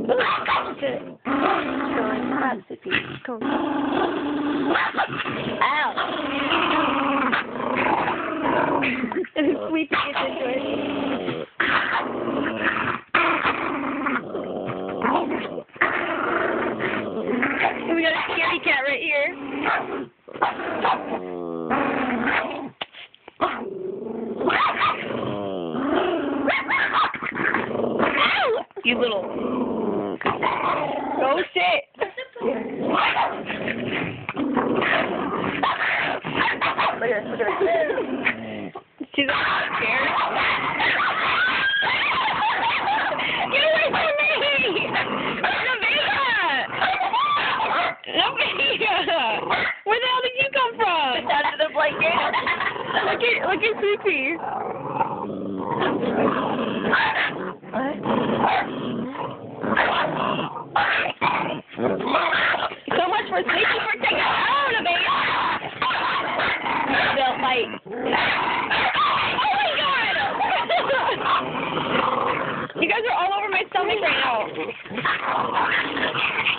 Good. Going up, Sippy. Come on. Ow. And Sweepy gets into it. We got a scaredy cat right here. Ow! You little... Oh shit! Look at this, look at this. She's scared. Get away from me! Nevaeh! Where the hell did you come from? It's under the blanket. Look at Sweepy. So much for Sweepy for taking out Nevaeh. They'll fight. Oh my god! You guys are all over my stomach right now.